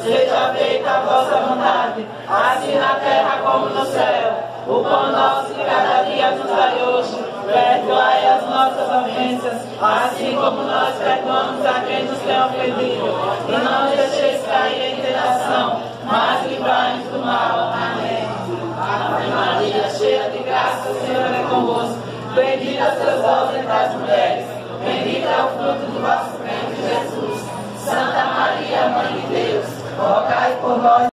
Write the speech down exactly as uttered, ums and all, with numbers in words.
seja feita a vossa vontade, assim na terra como no céu. O pão nosso de cada dia nos dai hoje, perdoai as nossas ofensas, assim como nós perdoamos a quem nos tem ofendido. E não nos deixeis cair em tentação, mas livrai-nos do mal. Amém. Ave Maria, cheia de graça, o Senhor é convosco. Bendita sois vós entre as mulheres, bendito é o fruto do vosso ventre, Jesus. Santa Maria, Mãe de Deus, rogai por nós.